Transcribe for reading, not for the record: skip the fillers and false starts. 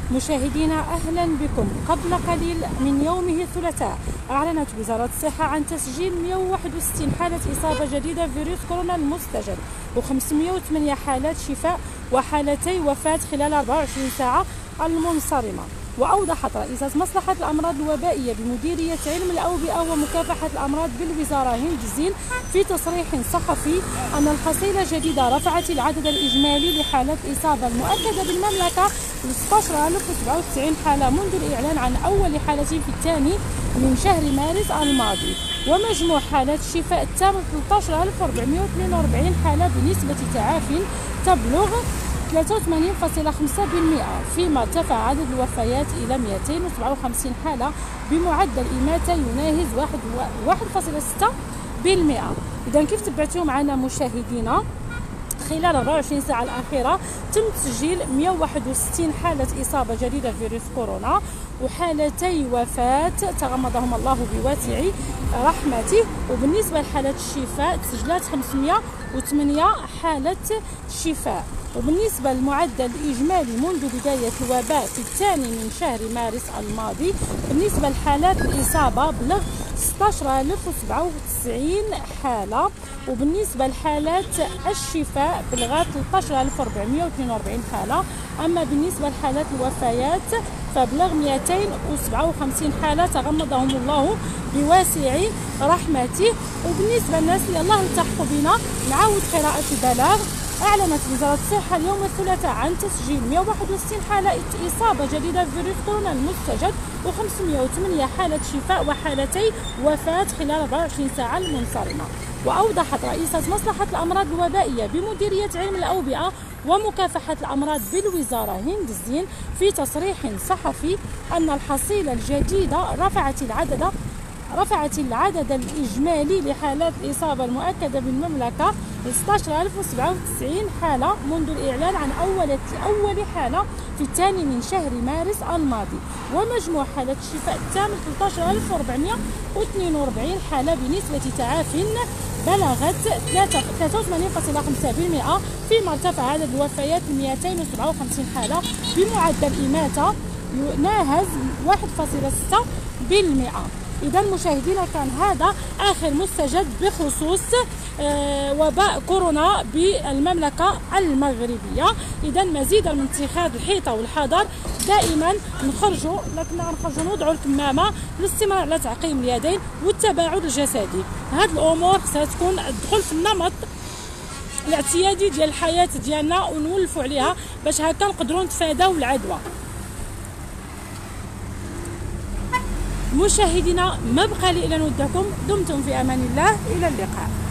مشاهدينا أهلا بكم. قبل قليل من يومه الثلاثاء أعلنت وزارة الصحة عن تسجيل 161 حالة إصابة جديدة بفيروس كورونا المستجد و508 حالات شفاء وحالتي وفاة خلال 24 ساعة المنصرمة. وأوضحت رئيسة مصلحة الأمراض الوبائية بمديرية علم الأوبئة ومكافحة الأمراض بالوزارة هند الزين في تصريح صحفي أن الحصيلة الجديدة رفعت العدد الإجمالي لحالات الإصابة المؤكدة بالمملكة ل 16097 حالة منذ الإعلان عن أول حالة في الثاني من شهر مارس الماضي، ومجموع حالات الشفاء التام 13442 حالة بنسبة تعافٍ تبلغ 83.5%، فيما ارتفع عدد الوفيات إلى 257 حالة بمعدل إماتة يناهز 1.6%. إذا كيف تبعتوا معنا مشاهدينا؟ خلال 24 ساعة الأخيرة تم تسجيل 161 حالة إصابة جديدة بفيروس كورونا وحالتي وفاة تغمدهم الله بواسع رحمته. وبالنسبة لحالات الشفاء تسجلت 508 حالة شفاء. وبالنسبة للمعدل الإجمالي منذ بداية الوباء في الثاني من شهر مارس الماضي بالنسبة لحالات الإصابة بلغ 16097 حالة، وبالنسبة لحالات الشفاء بلغت 13442 حالة. أما بالنسبة لحالات الوفيات فبلغ 257 حالة تغمدهم الله بواسع رحمته. وبالنسبة للناس اللي الله يلتحقوا بنا نعاود قراءة البلاغ. أعلنت وزارة الصحة اليوم الثلاثاء عن تسجيل 161 حالة إصابة جديدة بفيروس كورونا المستجد و508 حالة شفاء وحالتي وفاة خلال 24 ساعة المنصرمة. وأوضحت رئيسة مصلحة الأمراض الوبائية بمديرية علم الأوبئة ومكافحة الأمراض بالوزارة هند الزين في تصريح صحفي أن الحصيلة الجديدة رفعت العدد الإجمالي لحالات الإصابة المؤكدة بالمملكة ل 16097 حالة منذ الإعلان عن أول حالة في الثاني من شهر مارس الماضي، ومجموع حالات الشفاء التام 13442 حالة بنسبة تعافٍ بلغت 83.5%، فيما ارتفع عدد الوفيات ل 257 حالة بمعدل إماتة يناهز 1.6%. إذا مشاهدينا كان هذا آخر مستجد بخصوص وباء كورونا بالمملكة المغربية. إذا مزيدا من اتخاذ الحيطة والحذر، دائما نخرجوا نوضعوا الكمامة، الاستمرار على تعقيم اليدين والتباعد الجسدي. هذه الأمور ستكون تدخل في النمط الاعتيادي ديال الحياة ديالنا ونولفوا عليها باش هكا نقدروا نتفاداو العدوى. مشاهدينا ما بقى لي الا نودعكم، دمتم في امان الله، الى اللقاء.